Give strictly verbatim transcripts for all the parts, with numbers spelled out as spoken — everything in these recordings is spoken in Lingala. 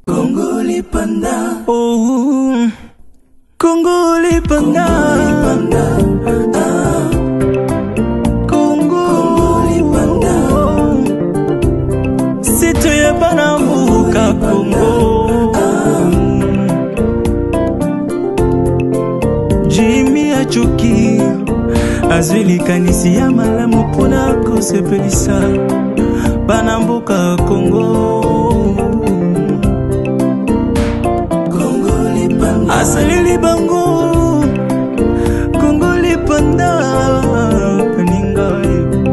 Congoli Panda. Oh, Congoli Panda. Ah. Congoli Panda. C'est toi Banambuka Congo. Jimmy Achuki. Azuli kanisi ya malamu pona kosepelisa Banambuka Congo. Congoli Panda. Asalili bango Congoli Panda. Peninga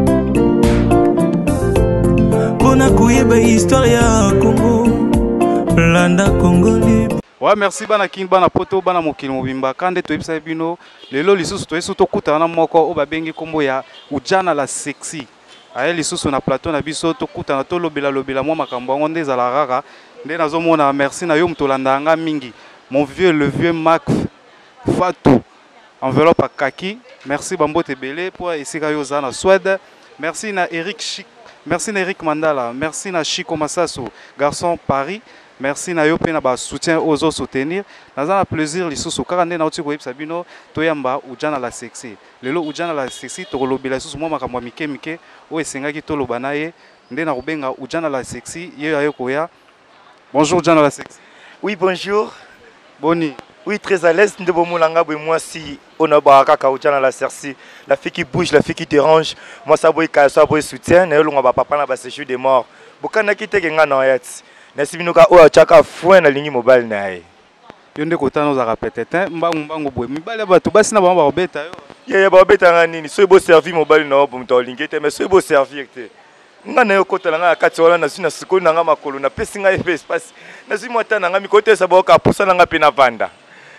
pona kuyeba histoire ya Congo. Landa Congoli. Ouais, merci bana kin bana poto bana mokili mobimba kande to ibisa bino lelo lisusu to eso to kutana moko o babengi kombo ya Ujana la Sexy aye lisusu na plateau na biso to kutana to lobela lobela mwa makambo ngo ndeza la rara nde nazomona merci na yo mtolanda nga mingi mon vieux le vieux Mac Fatou enveloppe à kaki merci bambote belé pour esika yo za na Suède merci na Eric Chic merci na Eric Mandala merci na Chico Massasso garçon Paris. Merci na yo pe na ba soutien aux autres soutenir. Dans un plaisir lisusu kaka nde na oti ko yebisa bino toyamba Ujana la Sexy. Lelo Ujana la Sexy to lobela lisusu mo makambo mike mike o esengaki to lobana ye nde na rubenga Ujana la Sexy ye ayo koya. Bonjour Ujana la Sexy. Oui, bonjour. Boni. Oui, très à l'aise de Bomulanga et moi si on a baraka Ujana la Sexy. La fille qui bouge, la fille qui dérange. Moi ça boy ka ça boy soutien, na yo longa ba papa na ba séjour des morts. Bokana kite kenga na yet. Nasi binuka o achaka fuen na lingi mobile na ye. Yonde kotana za rapetete mbangu mbangu boy. Mibale bato basi na bamba robeta yo. Ye ye ba beta ngani so bo servir mobile na obo mto lingete mais so bo servir te. Nga na yo kotala nga kati wala na sina sikoni na nga makolo na pesi nga espace. Na sima tana nga mikote sa boka pusa na nga pena vanda.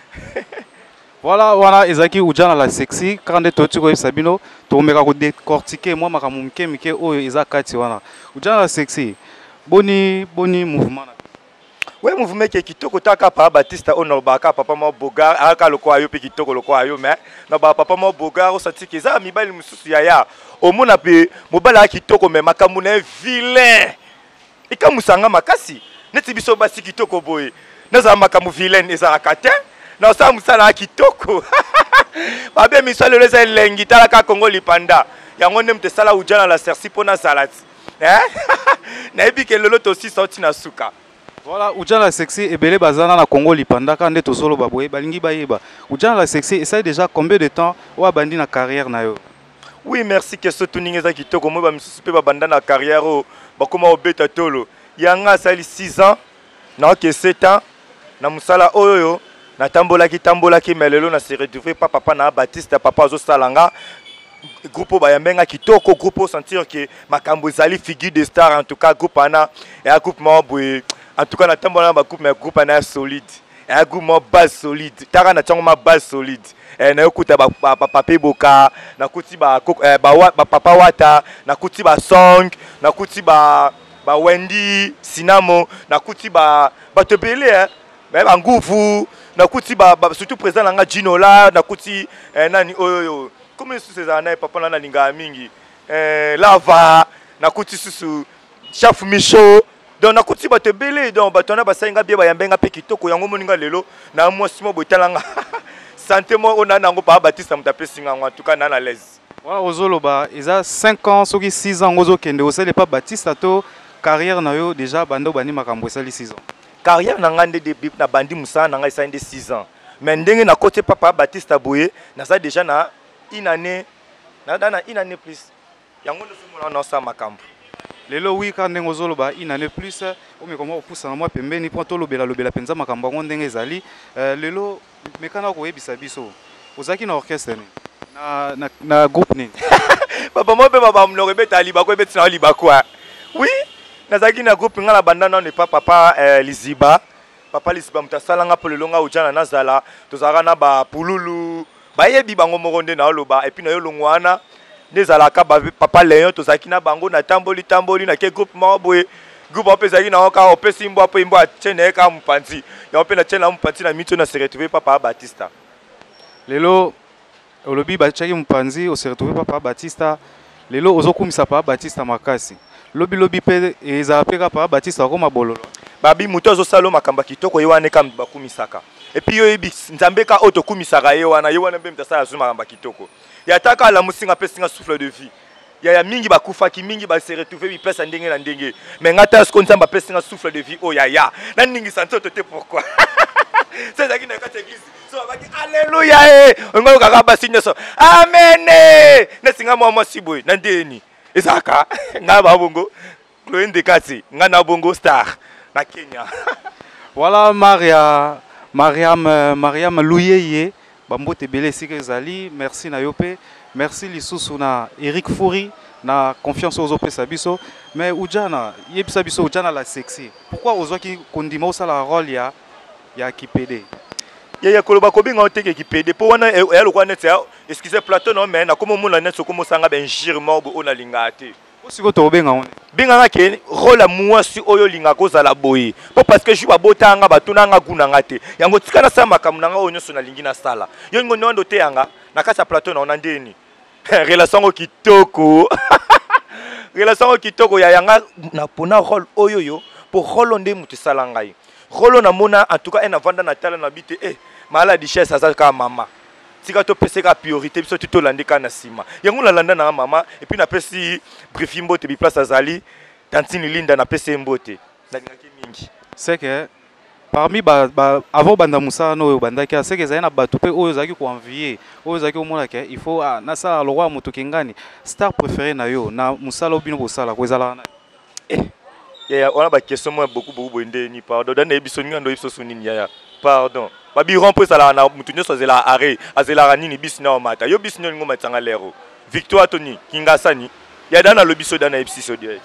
Voilà, voilà, ezaki Ujana la Sexy. Quand tu es au Sabino, tu me décortiquer moi ma kamuke mike o ezakati wana. Ujana la Sexy. Boni boni mouvement. Ouais, mouvement qui est kitoko taka pa Baptiste ono baka papa mo bogar aka loko ayo pe kitoko loko ayo mais na ba papa mo bogar o sati ke za mibali mususu yaya o mona pe mobala kitoko mais makamu na vilain. Ika musanga makasi. Neti biso basi kitoko boy. Na za makamu vilain eza akate. Na sa musala kitoko. Ba be misale leza lengi tala ka Congoli Panda. Yango nemte sala Ujana la Sexy pona salati. Eh? Na ebike lolo to si sorti na suka. Voilà, Ujana la Sexy et belé bazana na Congoli Panda quand ndeto solo baboye balingi bayeba. Ujana la Sexy essaye déjà combien de temps ou abandi na carrière na yo? Oui, merci que ce tuning eza kitoko mo ba misusu pe ba banda na carrière o ba koma obeta tolo. Yanga sali six ans, na ke sept ans, na musala oyo na tambola ki tambola ki melelo na se retrouver papa papa na Baptiste papa zo salanga. Groupe Bayamenga kitoko groupe sentir que makambo zali figure de star en tout cas groupe ana et un groupe membre en tout cas na tambola ba groupe mais groupe ana solide et un groupe mo base solide tara na tango ma base solide et na yokuta ba papa boka na kuti ba ba papa wata na kuti ba song na kuti ba ba Wendy Sinamo na kuti ba ba tebele hein mais ba nguvu na kuti ba surtout présent na Ginola na kuti nani oyo. Comme ces années, papa na linga mingi, lava, na kuti susu, chef Michaud, donc na kuti bate belé, donc batona basenga bien bayambenga pe kitoko yango moninga lelo, na moi simo botalanga, santé moi on a nango pa Baptiste mutape singa en tout cas na à l'aise. Voilà ozoloba, ils a cinq ans, soki six ans ozo kende, osele pas Baptiste ato carrière na yo déjà bando bani makambo sali six ans. Carrière na ngande de na bandi musa na ngai sa inde six ans. Mais ndenge na côté papa Baptiste aboye, na ça déjà na une année, na une année plus. Yango no na sa makambo. Lelo oui quand ndenge ozoloba une année plus, o me comment opousa na moi pembeni po to lobela lobela penza makambo ngo ndenge ezali. Lelo mekana ko yebisa biso. Ozaki na orchestre ni. Na na na groupe ni. Papa mo pe baba mlo rebeta liba ko beti na liba quoi. Oui, nazaki na groupe ngala bandana ne pas papa Liziba. Papa Liziba mutasala nga po lelo nga Ujana nazala, tozara na ba pululu. Bayebi bango moronde na oloba et puis na yo longwana nezalaka papa Léon tozaki na bango na tamboli tamboli na ke groupe maboye groupe opezaki na oka opesi mbo apo mbo atene ka mpanzi ya opena tena mpanzi na mito na se retrouver papa Baptiste. Lelo olobi ba chaki mpanzi o se retrouver papa Baptiste. Lelo ozokumisa papa Baptiste makasi. lobi lobi pe eza peka pa Baptiste akoma bololo babi muto zo salo makamba kitoko yewane kam bakumisaka et puis yo yebi nzambe ka auto kumisaka yewana yewana mbe mtasala zuma makamba kitoko ya taka la musinga pe singa souffle de vie ya ya mingi bakufa ki mingi ba se retrouver bi pesa ndenge na ndenge mais ngata ce qu'on nzamba pe singa souffle de vie oh ya ya na ningi santo te pourquoi c'est ça qui na kata église so baki alléluia eh ngo kaka basinya so amen na singa mo mo siboy na ndeni ezaka ngaba bongo Chloé Kati ngana bongo star na Kenya. Voilà Maria Mariam Mariam Louyeye bambote belé sike zali merci na yope merci lisusu na Eric Fouri na confiance aux opé sabiso mais ujana yebisa biso ujana la sexy pourquoi ozwaki kondima osala rôle ya ya Kipede ya ya koloba kobinga oteke Kipede po wana ya lokwa net ya excusez plateau non mais na komo mona net so komo sanga ben girement bo ona lingate osiko to benga on binga ngake rôle moi si oyo linga kozala boyi po parce que je ba botanga batuna nga kuna ngate yango tikana sa makamu nanga onyo so na lingi na sala yo ngo nondo te yanga na kasa plateau na onandeni relation kitoko relation kitoko ya yanga na pona rôle oyo yo po rôle nde mutu sala ngai rôle na mona en tout cas en avanda na tala na bite eh mala di chesse ça ka mama tika to pese ka priorité biso to landika na sima yango la landa na mama et puis na pesi briefing mbote bi place azali tantine linda na pese mbote na ngaki mingi c'est que parmi ba, ba avant banda musa no banda ki c'est que ça na batu pe oyo zaki ko envier oyo zaki omona ke il faut ah, na sala lo roi mutu kingani star préféré na yo na musala obino bosala ko ezala na eh ya on a ba question moi beaucoup beaucoup bonde ni pardon dans ebiso ngando ebiso sunini ya pardon babi rompo sala na mutu nyoso zela arrêt azela nini bis na mata yo bis no ngoma tsanga lero victoire toni kingasani ya dana lobiso dana ebiso direct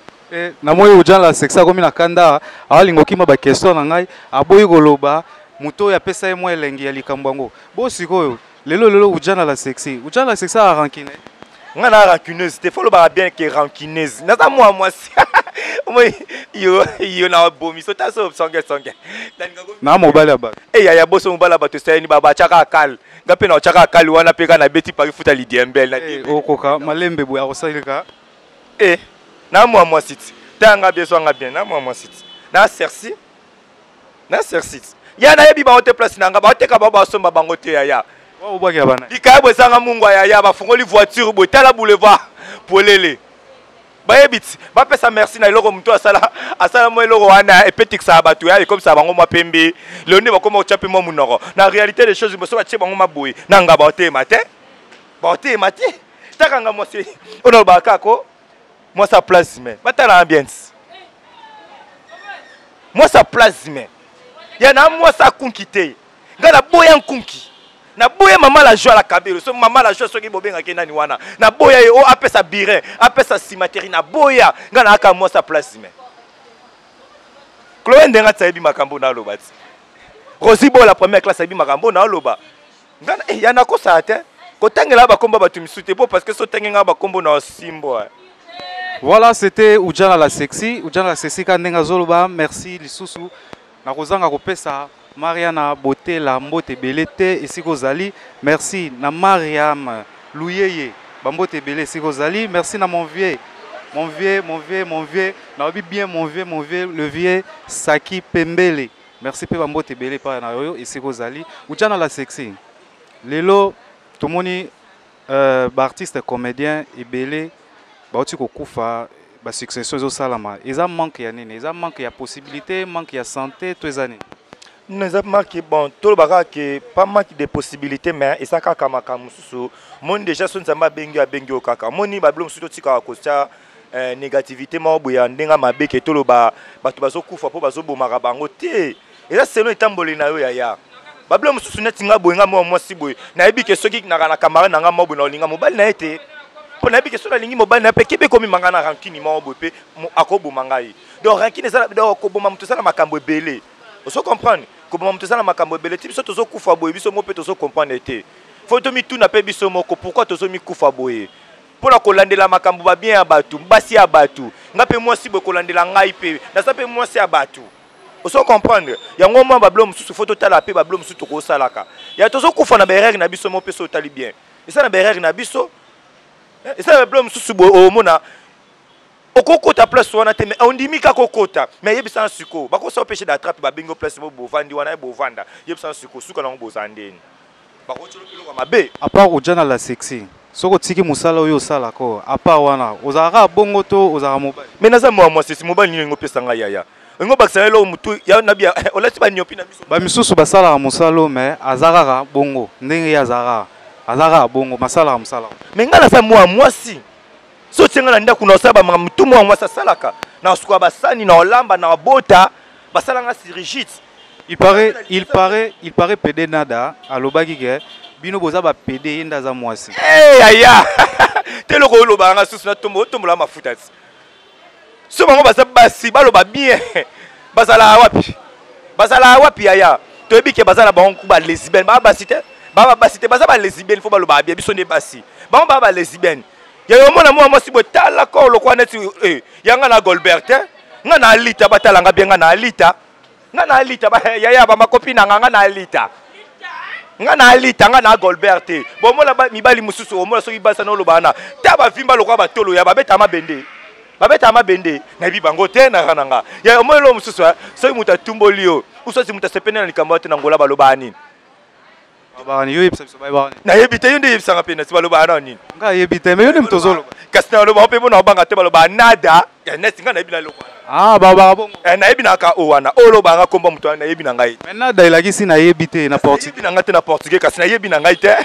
eh na moyo ujana la sexa komi na kanda alingo kima ba question na ngai aboyi koloba muto ya pesa ye mo elengi ya likambango bo sikoyo lelo lelo ujana la sexy ujana la sexa a rancune ngana rancuneuse te follow ba bien que rancuneuse na ta moi moi moi yo yo na bomi so ta so songe songe na mobile ba eh ya ya boso mobile ba to sai ni baba chaka kal ngape na chaka kal wana peka na beti pari futa lidiembel na eh okoka malembe boya kosalika eh na moi moi site tanga bien so nga bien na moi moi site na Cerci na Cerci ya na yebi ba hote place na nga ba hote ka ba ba somba bango te ya ya wa ubaki abana ikayebo sanga mungu ya ya ba fungoli voiture bo tala boulevard polele bayebiti ba pesa merci na iloko mtu asala asala mo iloko wana et petit ça batu ya comme ça bango mapembe le ne ba comme chape mo munoko na réalité des choses boso ba che bango maboyi na nga ba hote matin ba hote matin takanga mo se ono ba kako moi sa place mais batala ambiance moi sa place mais ya na moi sa kunkite ngala boya nkunki na boya mama la joie la kabelo so mama la joie so ki bobenga ke nani wana na boya o apesa birin apesa simateri na boya ngana aka moi sa place mais Chloé ndenga tsayebi makambo na loba ti Rosibo la première classe ayebi makambo na loba ngana eh yana ko sa te ko tangela ba komba batu misute po parce que so tengenga ba kombo na simbo. Voilà, c'était Ujana la sexy Ujana la sexy kandenga zoloba merci lisusu na kozanga kopesa Mariana beauté la mbote belete esiko zali merci na Mariam Louyeye bambote belé esiko zali merci na mon vieux mon vieux mon vieux mon vieux na obi bien mon vieux mon vieux le vieux Saki Pembele merci pe bambote belé pa na yo esiko zali Ujana la sexy lelo tomoni euh ba artiste comédien ebele ba oti ko kufa ba succession zo salama eza manque ya nini eza manque ya possibilité manque ya santé to ezani nous avons marqué bon tout le bagage que pas manque de possibilités mais et ça kaka makamususu mon déjà son zamba bengi a bengi o kaka moni ba blom suto tika ko tia négativité ma boya ndenga mabe ke to lo ba bato bazo kufa po bazo bomaka bango te et là c'est no etamboli na yo ya ya ba blom susu netinga boyenga mo mo si boy na yebi ke soki na kana kamara na nga mo bo na linga mobali na ete po na yebi ke so na lingi mobali na pe kebe komi mangana rankini mo bo pe akobo mangai donc rankini ça donc ko boma mtu sana makambo ebele oso comprendre comment tu na makambo ebele ti biso tozo kufa boye biso mo pe tozo comprendre ete faut to mi tu na pe biso moko pourquoi tozo mi kufa boye pour la kolandela makambo ba bien ya batu basi ya batu ngape moi si bo kolandela ngai pe na sa pe moi si ya batu oso comprendre yango mo ba blom susu faut to tala pe ba blom susu to ko salaka ya tozo kufa na berere na biso mo pe so tali bien et ça na berere na biso et ça ba blom susu bo o mona okokota place wana te mais ondimi ka kokota mais yebisa suko bakosa pêcher d'attrape ba bingo place mo bovandi wana bovanda yebisa suko suka na bozandeni bakotolo biloko mabe à part ojana la sexy soko tiki musala oyo sala ko à part wana ozaka bongo to ozaka mobile mais naza moi moi c'est mobile ni ngo pesa nga yaya ngo bakisa lo mutu ya nabia olati ba nyopi na biso ba misusu basala musalo mais azaka bongo ndenge ya azaka azaka bongo masala musala mais nga naza moi moi si so tsenga na ndako na osaba mutu moi moi salaka na suka basani na olamba na bota basala nga si rigide. Il paraît, il paraît, il paraît pédé nada à l'obagige. Bino boza ba pédé indaza mwasi. Eh aya. Telo ko loba nga susu na tombo tombo la mafuta. So bango basa basi balo ba bien. Basala wapi? Basala wapi aya? To ebike basala bango ku ba lesbienne ba basi te. Ba basi te basa ba lesbienne fo balo ba bien biso ne basi. Bango ba ba lesbienne. Ya yo mona mo mwasi bo tala ko lo kwa neti eh yanga na Golbert. Nga na alita batala nga bien nga na alita. Nga na alita ba yaya ba makopi na nga na alita nga na alita nga na Golbert bo mola ba mibali mususu o mola so ibasa no lobana ta ba vimba lokwa batolo ya babeta mabende babeta mabende na bi bango te na kananga ya mola lo mususu so muta tumbolio uso si muta sepene na likambo te na ngola balobani babani yo yebisa biso babani na yebite yo ndi yebisa ngapena si balobana nini nga yebite me yo ndi mtozolo kasi na loba pe bona banga te baloba nada ya nesi nga na yebina lokwa ah baba bongo eh na yebina ka o wana o loba nga komba mutu na yebina ngai maintenant da ilagisi na yebite na portugais yebina nga te na portugais kasi na yebina ngai te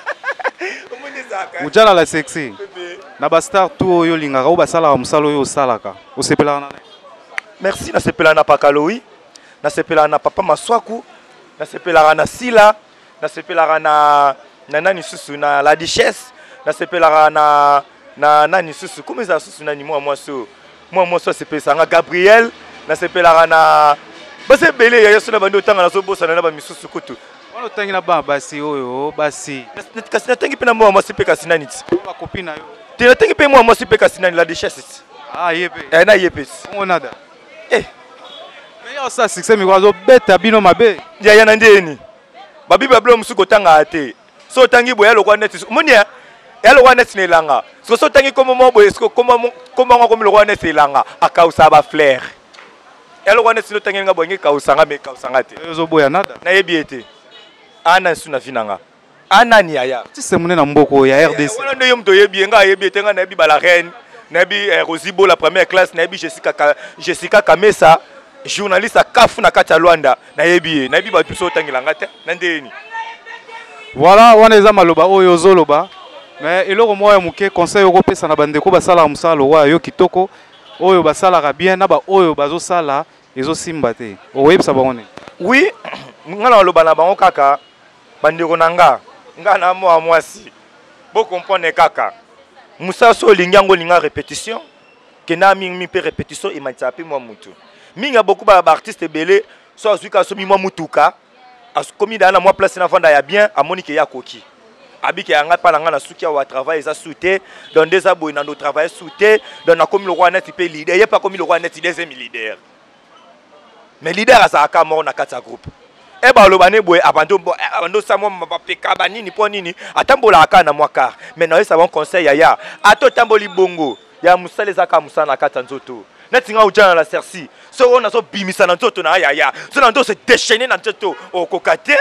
ujala la sexy na ba star tu oyo lingaka o basala musalo oyo salaka osepela na merci na sepela na Pakalowi na sepela na papa Maswaku na sepela na Sila na sepela na na nani susu na la duchesse na sepela na na nani susu comment ça susu nani moi moi so moi moi so sepela nga Gabriel na sepela na base belé ya yeso na bando tanga na so bosa na ba misusu kutu wana tangi na ba basi oyo basi kasi na tangi pe na moi moi sipe kasi nani ba copine yo te na tangi pe moi moi sipe kasi nani la duchesse ah yepe eh na yepe on nada eh mais yo ça succès mi kwazo beta bino mabe ya ya na ndeni babi bablo musuko tanga ate so tangi boya lokwa net monia ya lokwa net nelanga so so tangi komo mo boye sko komo komo ngo komo lokwa net nelanga akausa ba fleur ya lokwa net no tangi nga boye kausa nga me kausa ngate yo zo boya nada na yebiete ana suna finanga ana ni aya ti semune na mboko ya R D C wana ndo yo mto yebi nga yebiete nga na yebi bala reine na yebi Rosibo la première classe na yebi Jessica Jessica Kamesa journaliste à Kafu na kati ya Luanda na yebi na yebi ba tuso tangilanga te na ndeni. Voilà, on est à maloba oyo zoloba mais eloko moya muke conseil oko pesa na bandeko basala musala wa yo kitoko oyo basala bien na ba oyo bazo sala ezo simba te o websa baone oui ngana loba na bango kaka bandeko nanga ngana mo amwasi bo comprendre kaka musa so lingango linga répétition que na mi mi pe répétition et matisa pe mo mutu minga beaucoup ba artiste belé so azuka so mi mo mutuka as komi dana moi place na vanda ya bien amoni ke ya koki abiki anga pa nga na suki wa travail za souté dans des aboy na no travail souté dans na komi le roi net pe leader y a pas komi le roi net deuxième leader mais leader asa aka mort na kata groupe e ba lo bané boy abando abando sa mo ba peka ba nini po nini atambola aka na moi car mais na ça bon conseil ya ya ato tamboli bongo ya musale za ka musana kata nzoto netinga ujana la sersi so on a so bimisa na nzoto na ya ya so na ndo se déchaîner na nzoto o kokate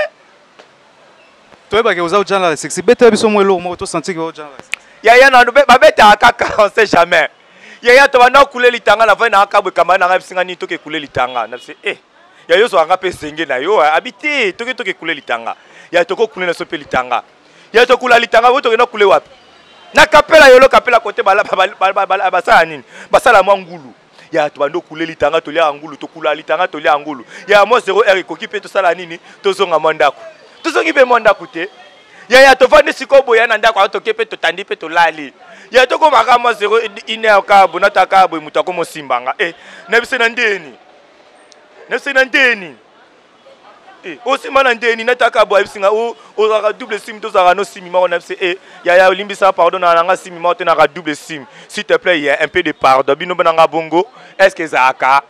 toi ba ke uza ujana la sexy beta biso mwelo mo to sentir ke ujana la sexy ya ya na ba beta kaka on sait jamais ya ya to bana kule litanga na vena akabwe kama na ngabisinga ni to ke kule litanga na se eh ya yo so anga pe senge na yo habité to ke to ke kule litanga ya to ko kule na so pe litanga ya to kula litanga wo to ke na kule wapi na kapela yolo kapela kote bala bala basala nini basala mwangulu ya to bando kule litanga to lia ngulu to kula litanga to lia ngulu ya mo zero r ko kipe to sala nini to zonga mondako to zongi be mondako te ya ya to vandi sikobo ya na ndako to kepe to tandi pe to lali ya to ko makama zero ine ka bonata ka bo mutako mo simbanga eh na bise na ndeni na bise na ndeni eh o simana ndeni na taka bo bisinga o o za double sim to za no sim ma on a bise eh ya ya limbisa pardon na nga sim ma to na double sim s'il te plaît il y a un peu de pardon bino benanga bongo est-ce que ça aka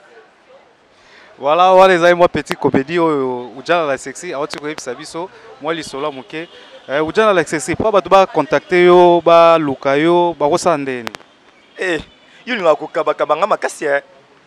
voilà voilà les amis moi petit comédie oyo ujana la sexy awoti ko ebisa biso moi li solo muke eh ujana la sexy pa ba to ba contacter yo ba luka yo ba ko sandeni eh yo linga ko kabakabanga makasi eh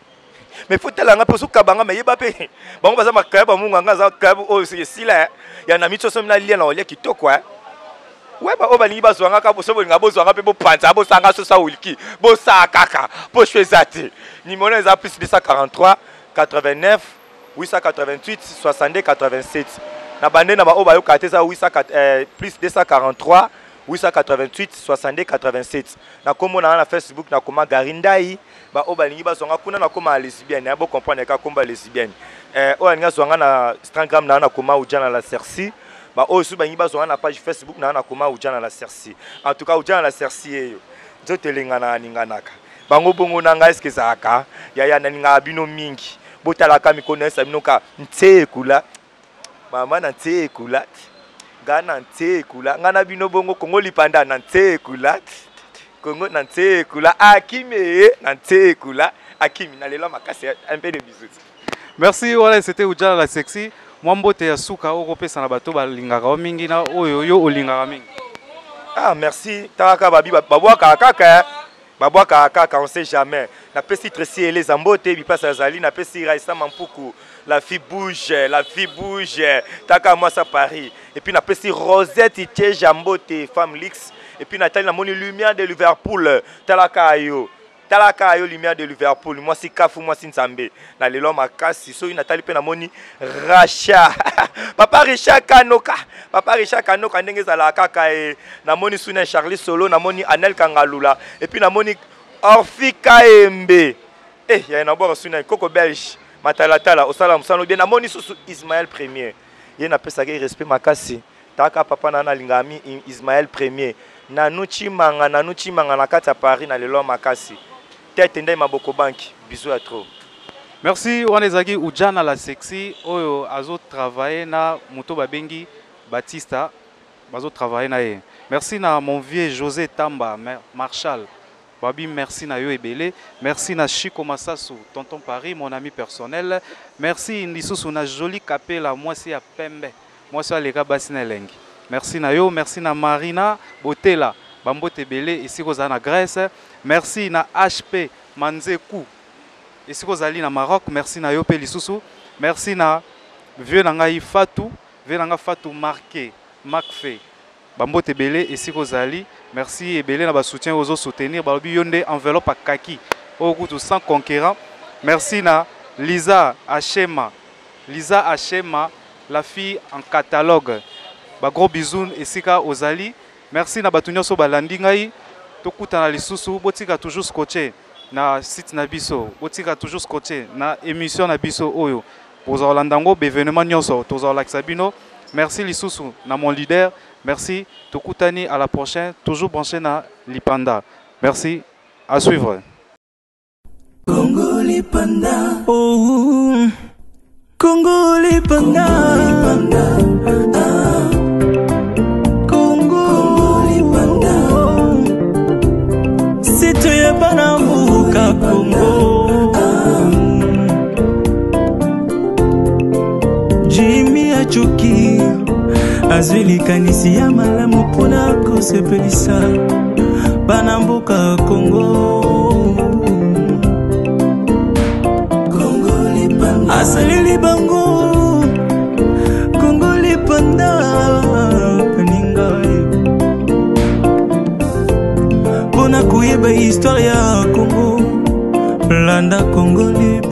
mais faut telanga pe so kabanga mais yeba pe bango baza makaba munga ngaza kabu o sila ya na mitso so mina lia na olia kitoko eh ouais ba oba lingi bazwanga ka boso bolinga bozwanga pe bo panza bo sanga so sa uliki bo sa kaka bo chwezati numéro eza plus deux cent quarante-trois quatre-vingt-neuf huit cent quatre-vingt-huit soixante-deux quatre-vingt-sept na bande na ba oba yo kate za huit cent plus deux cent quarante-trois huit cent quatre-vingt-huit soixante-deux quatre-vingt-sept na kombo na na Facebook na koma Garindai ba oba lingi bazwanga kuna na koma lesbienne ya bo comprendre ka komba lesbienne eh o linga zwanga na Instagram na na koma ujana la Cerci ba osu bangi bazwanga na page Facebook na na koma ujana la Cerci en tout cas ujana la Cerci eyo nzoto lingana ninganaka bango bongo nanga eske zaka ya ya ninga bino mingi botala ka mikono esa binoka ntse kula mama na ntse kula gana ntse kula ngana bino bongo Kongo lipanda na ntse kula Kongo na ntse kula akime na ntse kula akimi na lelo makasi un peu de bisous. Merci, voilà, c'était Ujana la Sexy. Mwambote ya suka okopesa na bato balingaka mingi na oyo yo olingaka mingi. Ah merci, taka babi babwaka kaka. Babwaka kaka, on sait jamais. Na pesi Tracy les ambote bi pasa zali na pesi Raissa Mampuku. La fille bouge, la fille bouge. Taka moi ça Paris. Et puis na pesi Rosette Itié Jambote femme Lix. Et puis Nathalie na moni lumière de Liverpool. Talaka yo. Talaka yo lumière de Liverpool. Moi si Kafu, moi si Nzambe. Na lelo makasi so Nathalie pe na moni Racha. Papa Richard Kanoka. Papa Richard Kanoka ndenge za kaka e na moni Suna Charlie Solo, na moni Anel Kangalula. Et puis na moni Orfika Embe. Eh ya na bo Suna Koko Belge. Matalatala osala musano bien na moni susu Ismaël Premier. Ye na pesa ke respect makasi. Taka papa na na lingami Ismaël Premier. Na nuchi manga na nuchi manga na kata Paris na lelo makasi. Tete ndai maboko banki. Bisous à trop. Merci Wanezagi Ujana la Sexy oyo azo travailler na moto babengi Batista bazo travailler na ye. Merci na mon vieux José Tamba Marshall. Babi merci na yo ebele. Merci na Chico Massasu tonton Paris mon ami personnel. Merci Ndisusu na Joli Kapela moi si ya Pembe. Moi si aleka basi na lengi. Merci na yo, merci na Marina Botela Bambote Bele ici koza na Grèce. Merci na H P Manzeku ici kozali na Maroc. Merci na yo pe lisusu. Merci na vieux nangai Fatou, vieux nanga Fatou marqué Macfe Bambote Bele ici kozali. Merci ebele na ba soutien ozo soutenir balobi yonde enveloppe à kaki au goût sans conquérant. Merci na Lisa Achema, Lisa Achema la fille en catalogue. Ba gros bisous esika ozali. Merci na batu nyonso balandi ngai tokuta na lisusu botika toujours scotché na site na biso botika toujours scotché na émission na biso oyo poza olandango bevenement nyonso toza olakisa bino. Merci lisusu na mon leader. Merci tokutani à la prochaine toujours branché na Lipanda. Merci à suivre. Congo Lipanda. Oh, Congo Lipanda. Ah. Congo Lipanda. Si tu es pas dans Mouka Congo. Ah. Jimmy Achoki. Azuli kanisi ya malamu pona kosepelisa bana mboka Congo. Congo Lipanda. Asalili bango Congo Lipanda peninga pona kuyeba historia Congo landa Congo Lipanda.